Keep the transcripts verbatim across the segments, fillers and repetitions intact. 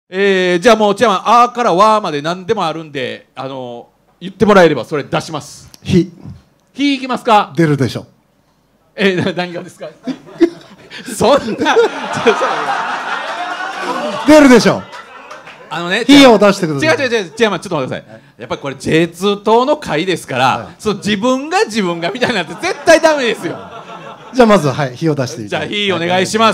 えー、じゃあもうチェアマン、あーからわーまで何でもあるんで、あのー、言ってもらえればそれ出します。 ひ。 ひいきますか。 出るでしょ。 えー、何がですか。そんな出るでしょ。 あのね、 ひを出してください。 違う違う違う、チェアマンちょっと待ってください。やっぱりこれ ジェイツー 党の会ですから、はい、その自分が自分がみたいなんて絶対ダメですよ。 じゃあまずはいひを出していただいて。 じゃあひお願いします。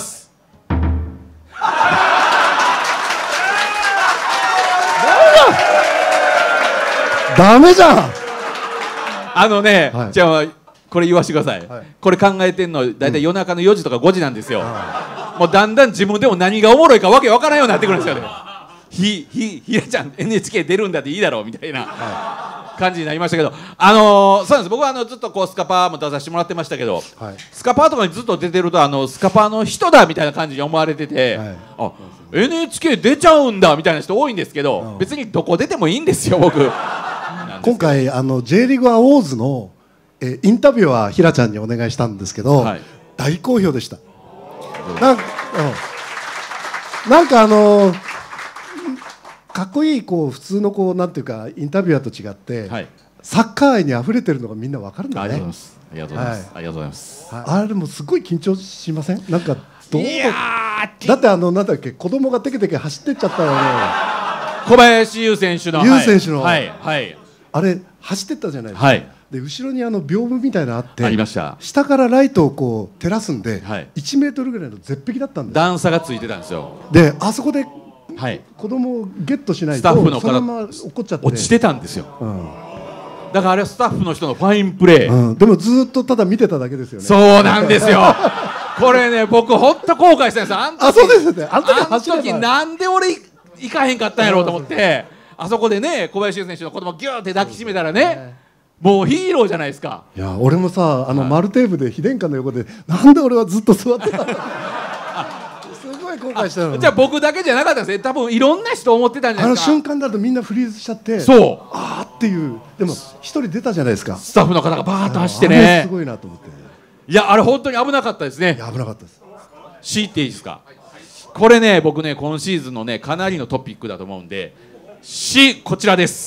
ダメじゃん。 あのね、 はい、 じゃあこれ言わせてください、はい、これ考えてんの大体夜中のよじとかごじなんですよ、うん、もうだんだん自分でも何がおもろいかわけわからんようになってくるんですよね。ひ、ひ、ひらちゃん エヌエイチケー 出るんだっていいだろうみたいな感じになりましたけど、あのー、そうなんです。僕はあのずっとこうスカパーも出させてもらってましたけど、はい、スカパーとかにずっと出てるとあのスカパーの人だみたいな感じに思われてて、はい、あ エヌエイチケー 出ちゃうんだみたいな人多いんですけど、うん、別にどこ出てもいいんですよ僕。 今回あの J リーグアウォーズのえインタビューはひらちゃんにお願いしたんですけど、はい、大好評でした。なんか、うん、なんかあのー、かっこいいこう普通のこうなんていうかインタビュアーと違って、はい、サッカー愛に溢れてるのがみんなわかるんだね。 ありがとうございます。ありがとうございます。はい、ありがとうございます。 はい、あれもすごい緊張しません？なんかどうだってあのなんだっけ子供がテケテケ走ってっちゃったよね。 小林優選手の優選手の、 はいはい、 あれ走ってったじゃないですか。はい、で後ろにあの屏風みたいなのあってありました。 下からライトをこう照らすんで、はい、いちメートルぐらいの絶壁だったんです。 段差がついてたんですよ。 であそこで、 はい、 子供をゲットしないとスタッフのそのまま落っこっちゃって落ちてたんですよ、うん、だからあれはスタッフの人のファインプレー、 うん、でもずっとただ見てただけですよね。 そうなんですよこれね僕ほんと後悔したんですよ。あん時、 あそうですね、あの時走れば、あの時なんで俺行かへんかったんやろうと思って、あそこでね小林優選手の子供ギューって抱きしめたらね、もうヒーローじゃないですか。 いや俺もさあの丸テーブルで非電化の横でなんで俺はずっと座ってたのすごい後悔したの。 じゃあ僕だけじゃなかったんですね。多分いろんな人思ってたんじゃないですか。 あの瞬間だとみんなフリーズしちゃって、 そうあーっていう。でも一人出たじゃないですか、 スタッフの方がバーッと走ってね。 すごいなと思って。 いやあれ本当に危なかったですね。 いや危なかったです。 C っていいですか。これね僕ね今シーズンのねかなりのトピックだと思うんで C こちらです。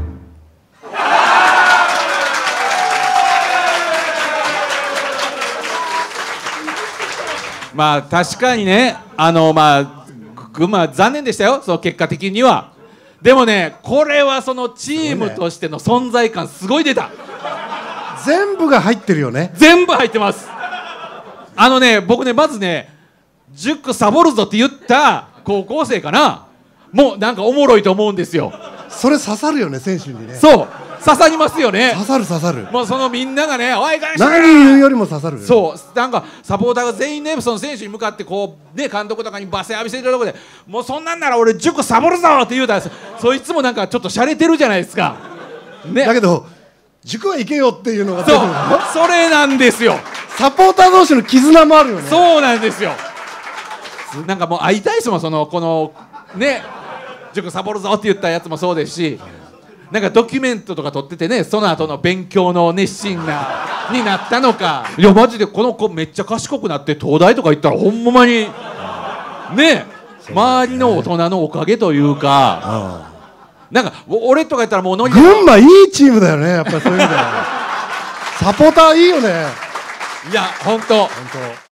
まあ確かにねあのまあ群馬残念でしたよその結果的には。でもねこれはそのチームとしての存在感すごい出た。 全部が入ってるよね。 全部入ってます。あのね僕ねまずね塾サボるぞって言った高校生かな、もうなんかおもろいと思うんですよ。 それ刺さるよね選手にね。 そう刺さりますよね。 刺さる刺さる。 もうそのみんながねおい返し何言うよりも刺さる。 そうなんかサポーターが全員ねその選手に向かってこうね監督とかにバセ浴びせてるところでもうそんなんなら俺塾サボるぞって言うたらそいつもなんかちょっと洒落てるじゃないですか、 ね、だけど塾は行けよっていうのがそうそれなんですよ。 サポーター同士の絆もあるよね。 そうなんですよ。なんかもう会いたいですもんそのこのね塾サボるぞって言ったやつもそうですし、なんかドキュメントとか撮っててねその後の勉強の熱心なになったのか、いやマジでこの子めっちゃ賢くなって東大とか行ったらほんまにね周りの大人のおかげというか、なんか俺とかやったらもうノリ群馬いいチームだよねやっぱりそういう意味ではサポーターいいよね。 いや本当。 本当